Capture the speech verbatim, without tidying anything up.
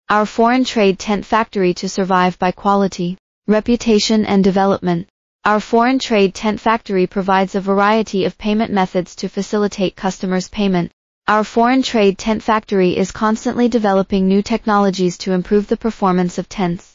Our foreign trade tent factory to survive by quality, reputation and development. Our foreign trade tent factory provides a variety of payment methods to facilitate customers' payment. Our foreign trade tent factory is constantly developing new technologies to improve the performance of tents.